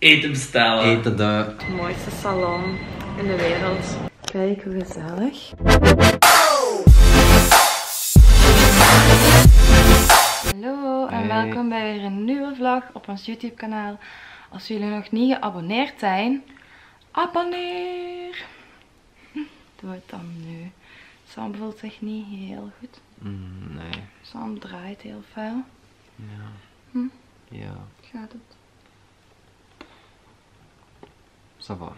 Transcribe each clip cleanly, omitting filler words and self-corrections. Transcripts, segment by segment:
eten bestellen. Eten de... Het mooiste salon in de wereld. Kijk hoe gezellig. Hallo en welkom bij weer een nieuwe vlog op ons YouTube kanaal. Als jullie nog niet geabonneerd zijn, abonneer! Doe het dan nu. Sam voelt zich niet heel goed. Nee. Sam draait heel fel. Ja. Ja. Gaat het? Ça va.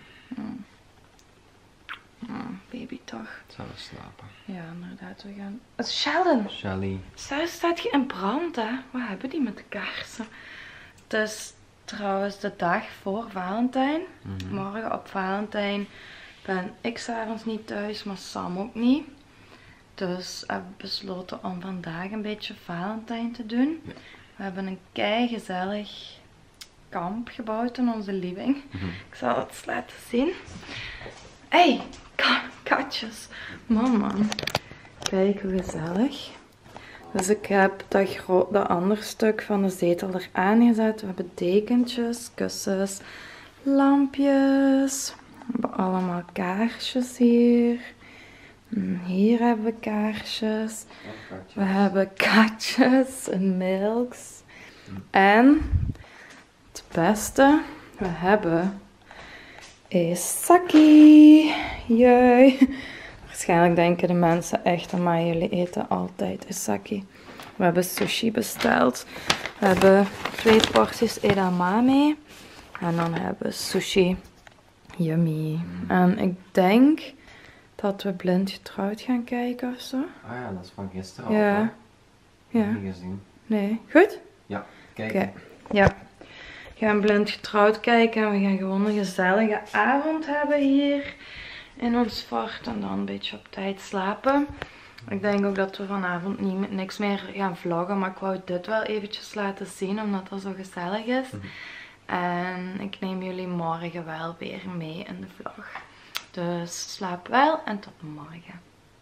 Baby toch. Zal we slapen. Ja, inderdaad. We gaan... Sheldon! Shelly. Thuis staat je in brand, hè? Wat hebben die met de kaarsen? Het is trouwens de dag voor Valentijn. Morgen op Valentijn ben ik 's avonds niet thuis, maar Sam ook niet. Dus we hebben besloten om vandaag een beetje Valentijn te doen. Ja. We hebben een keigezellig kamp gebouwd in onze living. Ik zal het eens laten zien. Hey, katjes. Mama. Kijk hoe gezellig. Dus ik heb dat andere stuk van de zetel eraan gezet. We hebben dekentjes, kussens, lampjes. We hebben allemaal kaarsjes hier. Hier hebben we kaarsjes. We hebben katjes en milks. En het beste we hebben is sake. Jee. Waarschijnlijk denken de mensen echt aan mij, jullie eten altijd sake. We hebben sushi besteld. We hebben 2 porties edamame. En dan hebben we sushi. Yummy. En ik denk dat we Blind Getrouwd gaan kijken of zo. Ah ja, dat is van gisteren Ja. al. Ja. Niet gezien. Nee. Goed? Ja, kijk. Oké. Ja. We gaan Blind Getrouwd kijken en we gaan gewoon een gezellige avond hebben hier in ons fort en dan een beetje op tijd slapen. Ik denk ook dat we vanavond niks meer gaan vloggen, maar ik wou dit wel eventjes laten zien omdat het zo gezellig is. En ik neem jullie morgen wel weer mee in de vlog. Dus slaap wel en tot morgen.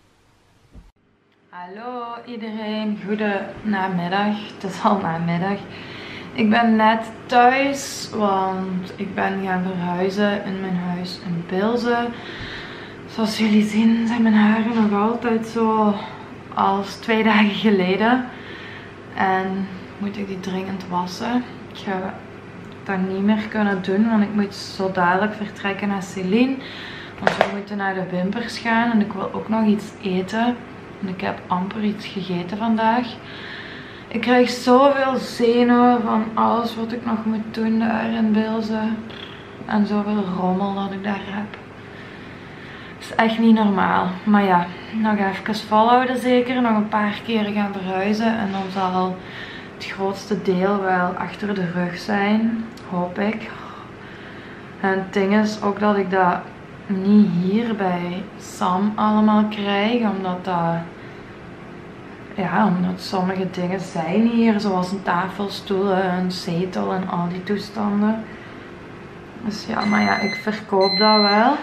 Hallo iedereen, goede namiddag. Het is al namiddag. Ik ben net thuis, want ik ben gaan verhuizen in mijn huis in Bilze. Zoals jullie zien zijn mijn haren nog altijd zo als 2 dagen geleden. En moet ik die dringend wassen. Ik ga dat niet meer kunnen doen, want ik moet zo dadelijk vertrekken naar Celine. Want we moeten naar de wimpers gaan en ik wil ook nog iets eten. En ik heb amper iets gegeten vandaag. Ik krijg zoveel zenuwen van alles wat ik nog moet doen daar in Bilze. En zoveel rommel dat ik daar heb. Dat is echt niet normaal. Maar ja, nog even volhouden zeker. Nog een paar keren gaan verhuizen. En dan zal het grootste deel wel achter de rug zijn. Hoop ik. En het ding is ook dat ik dat niet hier bij Sam allemaal krijg. Omdat sommige dingen zijn hier, zoals een tafelstoel, een zetel en al die toestanden. Dus ja, maar ja, ik verkoop dat wel.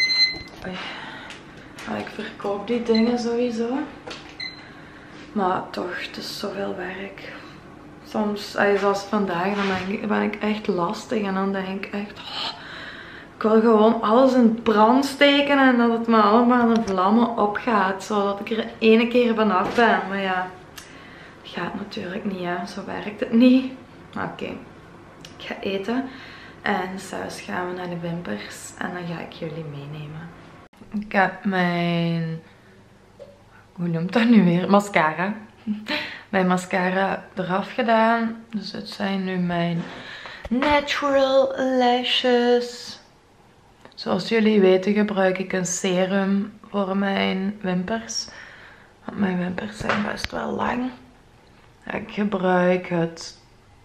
Ik verkoop die dingen sowieso. Maar toch, het is zoveel werk. Soms, zoals vandaag, dan ben ik echt lastig en dan denk ik echt... ik wil gewoon alles in brand steken en dat het me allemaal in vlammen opgaat. Zodat ik er ene keer vanaf ben. Maar ja, dat gaat natuurlijk niet, hè. Zo werkt het niet. Oké. Ik ga eten. En zelfs gaan we naar de wimpers. En dan ga ik jullie meenemen. Ik heb mijn... hoe noemt dat nu weer? Mascara. Mijn mascara eraf gedaan. Dus het zijn nu mijn natural lashes. Zoals jullie weten gebruik ik een serum voor mijn wimpers. Want mijn wimpers zijn best wel lang. Ik gebruik het...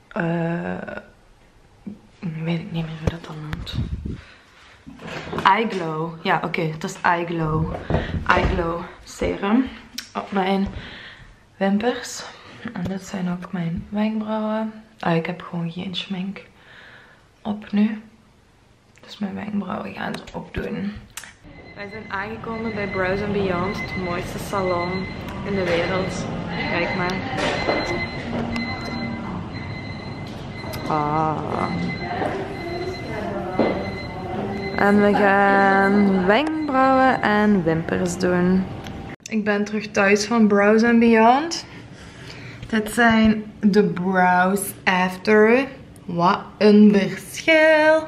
weet ik niet meer hoe dat dan noemt. iGlow. Ja, oké, het is iGlow. iGlow serum op mijn wimpers. En dit zijn ook mijn wenkbrauwen. Ik heb gewoon geen schmink op nu. Dus mijn wenkbrauwen gaan ze opdoen. Wij zijn aangekomen bij Brows & Beyond, het mooiste salon in de wereld. Kijk maar. En we gaan wenkbrauwen en wimpers doen. Ik ben terug thuis van Brows & Beyond. Dit zijn de Brows After. Wat een verschil.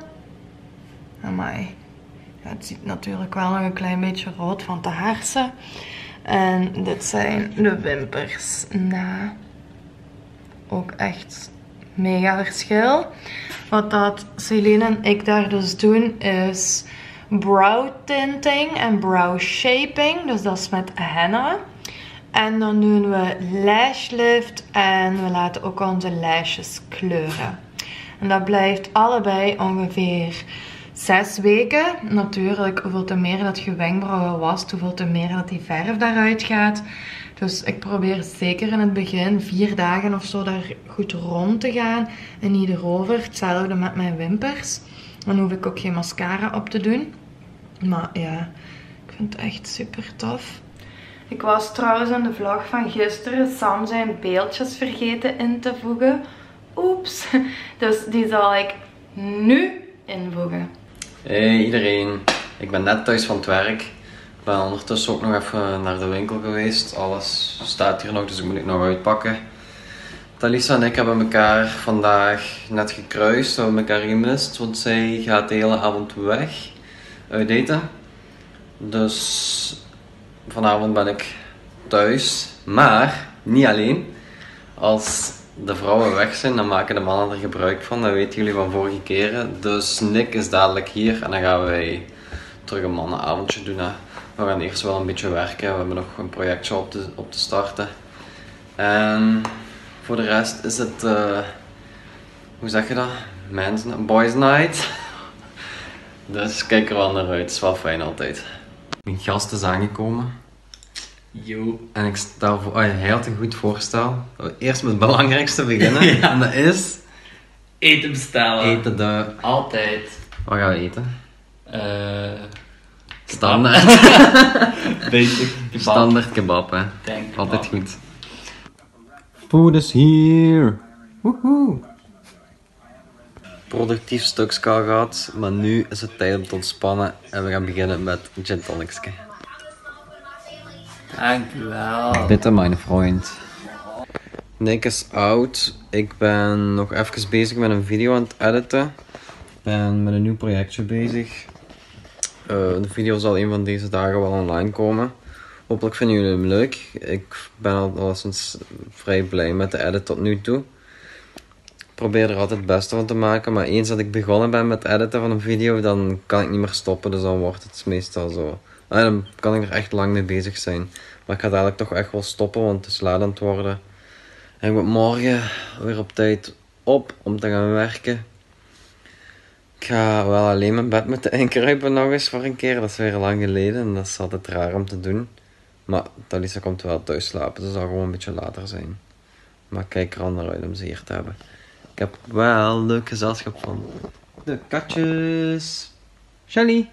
Amai. Ja, het ziet natuurlijk wel nog een klein beetje rood van de hersen. En dit zijn de wimpers na. Ook echt mega verschil. Wat dat Celine en ik daar dus doen is brow tinting en brow shaping. Dus dat is met henna. En dan doen we lash lift en we laten ook onze lashes kleuren. En dat blijft allebei ongeveer 6 weken. Natuurlijk, hoeveel te meer dat je wenkbrauwen wast, hoeveel te meer dat die verf daaruit gaat. Dus ik probeer zeker in het begin 4 dagen of zo daar goed rond te gaan en niet erover. Hetzelfde met mijn wimpers. Dan hoef ik ook geen mascara op te doen. Maar ja, ik vind het echt super tof. Ik was trouwens in de vlog van gisteren Sam zijn beeldjes vergeten in te voegen. Oeps. Dus die zal ik nu invoegen. Hey iedereen, ik ben net thuis van het werk. Ik ben ondertussen ook nog even naar de winkel geweest. Alles staat hier nog, dus ik moet het nog uitpakken. Talisa en ik hebben elkaar vandaag net gekruist. We hebben elkaar gemist, want zij gaat de hele avond weg uit eten. Dus vanavond ben ik thuis. Maar niet alleen. Als de vrouwen weg zijn, dan maken de mannen er gebruik van. Dat weten jullie van vorige keren. Dus Nick is dadelijk hier en dan gaan wij terug een mannenavondje doen. Hè. We gaan eerst wel een beetje werken. We hebben nog een projectje op te starten. En voor de rest is het, hoe zeg je dat? Boys night. Dus kijk er wel naar uit. Het is wel fijn altijd. Mijn gast is aangekomen. Yo. En ik stel voor, hij had een goed voorstel. Eerst met het belangrijkste beginnen. Ja. En dat is Eten bestellen. eten. Altijd. Wat gaan we eten? Kebab. Standaard. Basic kebab. Standaard kebab, hè. Denk Altijd kebab. goed. Food is here. Woehoe. Productief stukje gehad, maar nu is het tijd om te ontspannen en we gaan beginnen met gin tonicske. Dankjewel. Bitte, mijn vriend. Nick is oud. Ik ben nog even bezig met een video aan het editen. Ik ben met een nieuw projectje bezig. De video zal een van deze dagen wel online komen. Hopelijk vinden jullie hem leuk. Ik ben al sinds vrij blij met de edit tot nu toe. Ik probeer er altijd het beste van te maken, maar eens dat ik begonnen ben met editen van een video, dan kan ik niet meer stoppen, dus dan wordt het meestal zo. Dan kan ik er echt lang mee bezig zijn. Maar ik ga dadelijk toch echt wel stoppen, want het is laat aan het worden. En ik moet morgen weer op tijd op om te gaan werken. Ik ga wel alleen mijn bed moeten inkruipen nog eens voor een keer. Dat is weer lang geleden en dat is altijd raar om te doen. Maar Talisa komt wel thuis slapen, dus het zal gewoon een beetje later zijn. Maar ik kijk er al naar uit om ze hier te hebben. Ik heb wel een leuk gezelschap van de katjes. Shelly.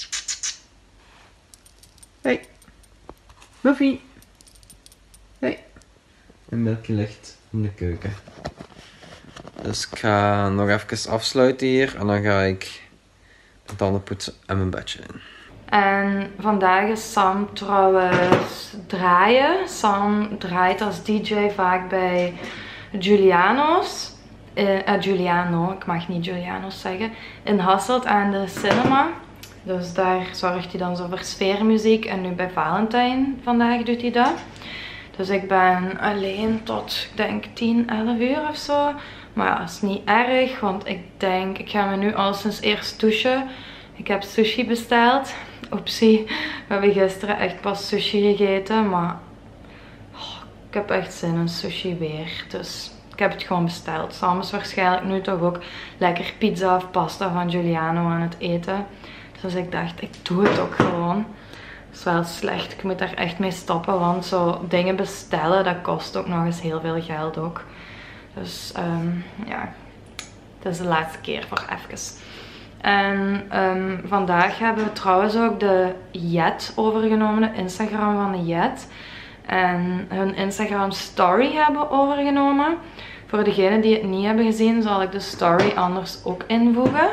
Hey. Buffy. Hey. En Milky ligt in de keuken. Dus ik ga nog even afsluiten hier en dan ga ik mijn tanden poetsen en mijn bedje in. En vandaag is Sam trouwens draaien. Sam draait als DJ vaak bij Giuliano's. Giuliano, ik mag niet Giuliano's zeggen. In Hasselt aan de cinema. Dus daar zorgt hij dan zo voor sfeermuziek. En nu bij Valentijn vandaag doet hij dat. Dus ik ben alleen tot, ik denk 10, 11 uur of zo. Maar ja, dat is niet erg. Want ik denk, ik ga me nu al sinds eerst douchen. Ik heb sushi besteld. Oepsie, we hebben gisteren echt pas sushi gegeten. Maar ik heb echt zin in sushi weer. Dus ik heb het gewoon besteld. Sam is waarschijnlijk nu toch ook lekker pizza of pasta van Giuliano aan het eten. Dus ik dacht, ik doe het ook gewoon. Dat is wel slecht. Ik moet daar echt mee stoppen. Want zo dingen bestellen, dat kost ook nog eens heel veel geld ook. Dus ja, dat is de laatste keer voor even. En vandaag hebben we trouwens ook de Jet overgenomen. De Instagram van de Jet. En hun Instagram story hebben overgenomen. Voor degenen die het niet hebben gezien, zal ik de story anders ook invoegen. Dus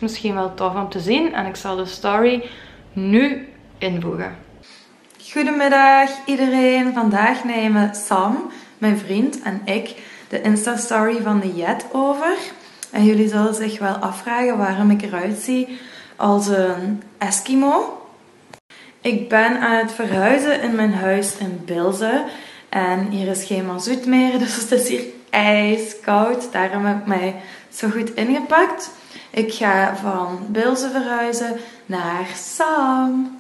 misschien wel tof om te zien en ik zal de story nu invoegen. Goedemiddag iedereen. Vandaag nemen Sam, mijn vriend en ik de Insta-story van de Jet over. En jullie zullen zich wel afvragen waarom ik eruit zie als een Eskimo. Ik ben aan het verhuizen in mijn huis in Bilze. En hier is geen mazoet meer, dus het is hier ijskoud. Daarom heb ik mij zo goed ingepakt. Ik ga van Bilze verhuizen naar Sam.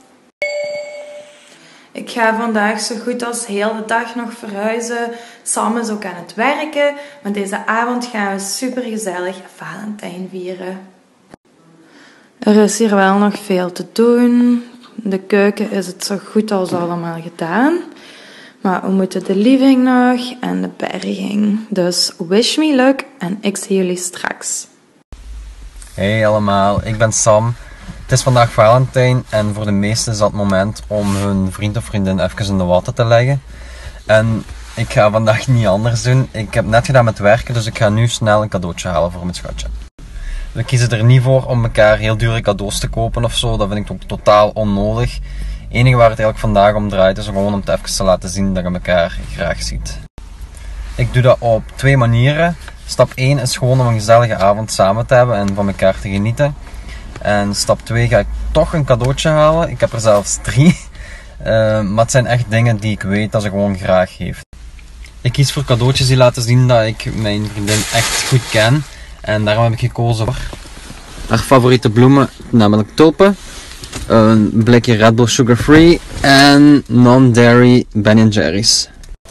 Ik ga vandaag zo goed als heel de dag nog verhuizen. Sam is ook aan het werken. Maar deze avond gaan we super gezellig Valentijn vieren. Er is hier wel nog veel te doen. In de keuken is het zo goed als allemaal gedaan. Maar we moeten de living nog en de berging. Dus wish me luck en ik zie jullie straks. Hey allemaal, ik ben Sam. Het is vandaag Valentijn en voor de meesten is dat het moment om hun vriend of vriendin even in de watten te leggen. En ik ga vandaag niet anders doen. Ik heb net gedaan met werken, dus ik ga nu snel een cadeautje halen voor mijn schatje. We kiezen er niet voor om elkaar heel dure cadeaus te kopen of zo. Dat vind ik ook totaal onnodig. Het enige waar het eigenlijk vandaag om draait is gewoon om het even te laten zien dat je elkaar graag ziet. Ik doe dat op 2 manieren. Stap 1 is gewoon om een gezellige avond samen te hebben en van elkaar te genieten. En stap 2 ga ik toch een cadeautje halen. Ik heb er zelfs 3. Maar het zijn echt dingen die ik weet dat ze gewoon graag heeft. Ik kies voor cadeautjes die laten zien dat ik mijn vriendin echt goed ken. En daarom heb ik gekozen voor haar favoriete bloemen, namelijk tulpen. Een blikje Red Bull Sugar Free en non-dairy Ben & Jerry's.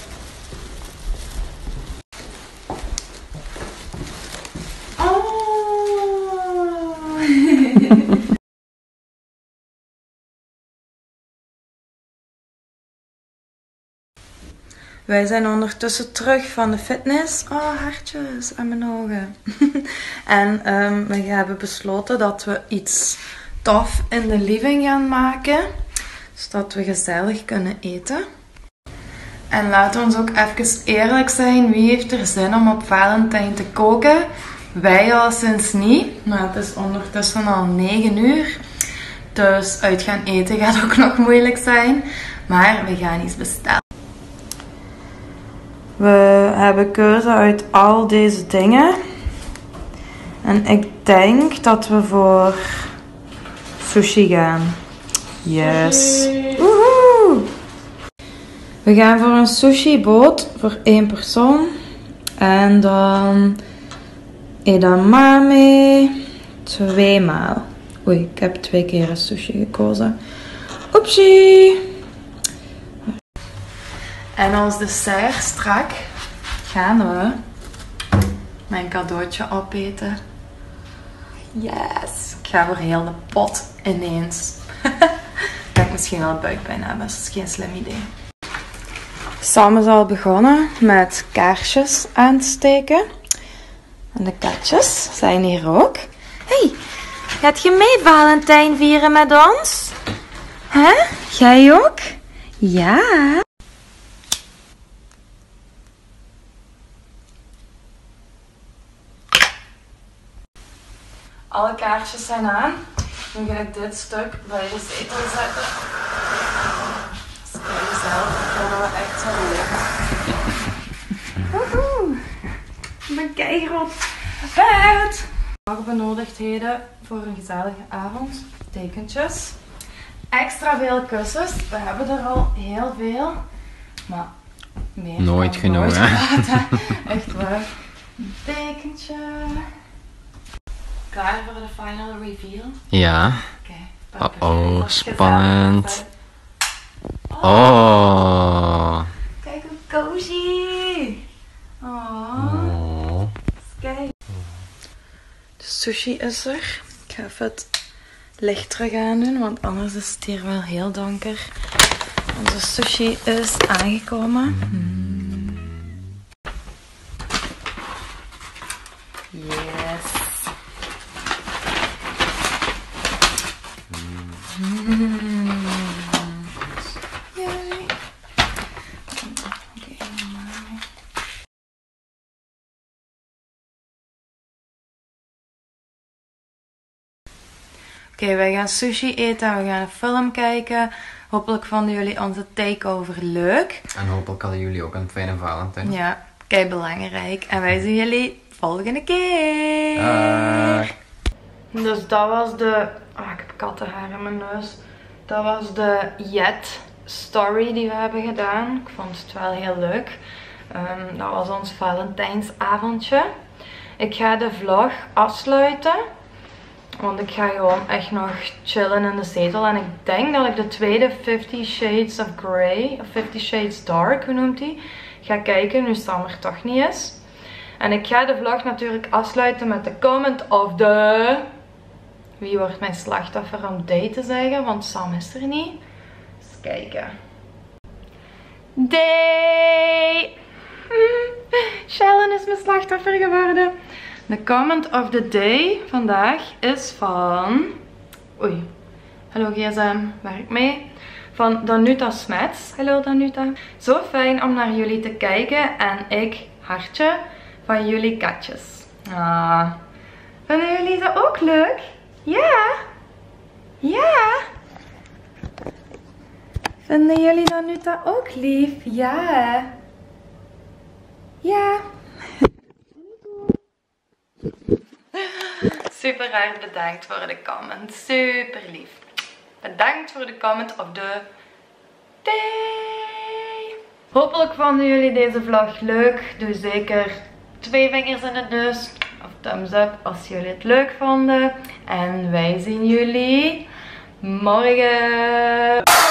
Wij zijn ondertussen terug van de fitness. Oh, hartjes aan mijn ogen. En we hebben besloten dat we iets tof in de living gaan maken. Zodat we gezellig kunnen eten. En laten we ons ook even eerlijk zijn. Wie heeft er zin om op Valentijn te koken? Wij al sinds niet. Maar het is ondertussen al 9 uur. Dus uit gaan eten gaat ook nog moeilijk zijn. Maar we gaan iets bestellen. We hebben keuze uit al deze dingen. En ik denk dat we voor sushi gaan. Yes. Woehoe! We gaan voor een sushi boot voor 1 persoon. En dan edamame 2 maal. Oei, ik heb 2 keer een sushi gekozen. Oepsie! En als dessert strak gaan we mijn cadeautje opeten. Yes! Ik ga voor heel de pot ineens. Ga ik misschien wel buikpijn hebben, dat is geen slim idee. Sam is al begonnen met kaarsjes aan te steken. En de katjes zijn hier ook. Hey, gaat je mee Valentijn vieren met ons? Hè? Jij ook? Ja. Alle kaarsjes zijn aan. Nu ga ik dit stuk bij de zetel zetten. Dus kijk zelf, kunnen we echt zo leuk. Woehoe! Ik ben keigroot vet! Nog benodigdheden voor een gezellige avond. Tekentjes. Extra veel kussens. We hebben er al heel veel. Maar meer Nooit genoeg, hè? Echt waar. Een tekentje. Klaar voor de final reveal? Ja. Oké. Oh, spannend. Oh. Kijk hoe cozy. Oh. Kijk. De sushi is er. Ik ga even het licht terug aandoen, want anders is het hier wel heel donker. Onze sushi is aangekomen. Yes. Yay. Okay, Oké, wij gaan sushi eten en we gaan een film kijken. Hopelijk vonden jullie onze takeover leuk. En hopelijk hadden jullie ook een fijne Valentijn. Ja, kei belangrijk. En wij zien jullie volgende keer. Dus dat was de... ik heb kattenhaar in mijn neus. Dat was de Yet story die we hebben gedaan. Ik vond het wel heel leuk. Dat was ons Valentijnsavondje. Ik ga de vlog afsluiten. Want ik ga gewoon echt nog chillen in de zetel. En ik denk dat ik de tweede 50 Shades of Grey, of 50 Shades Dark, hoe noemt die, ga kijken nu Sam er toch niet is. En ik ga de vlog natuurlijk afsluiten met de comment of the... Wie wordt mijn slachtoffer om day te zeggen? Want Sam is er niet. Eens kijken. Day! Shellen is mijn slachtoffer geworden. De comment of the day vandaag is van... Oei. Hallo GSM, werk mee. Van Danuta Smets. Hallo Danuta. Zo fijn om naar jullie te kijken. En ik, hartje, van jullie katjes. Vinden jullie dat ook leuk? Ja? Ja? Vinden jullie Danuta ook lief? Ja. Ja. Super erg bedankt voor de comment. Super lief. Bedankt voor de comment of de day. Hopelijk vonden jullie deze vlog leuk. Doe zeker 2 vingers in de neus. Of thumbs up als jullie het leuk vonden. En wij zien jullie morgen.